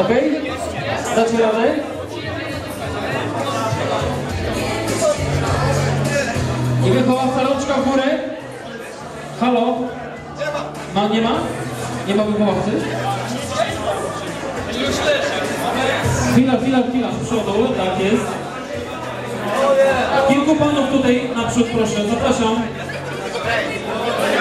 Okej? Dacie radę? I wychowawca, rączka w górę. Halo? No, nie ma? Nie ma wychowawcy? Chwila, z przodu, tak jest. Kilku panów tutaj naprzód, proszę, zapraszam.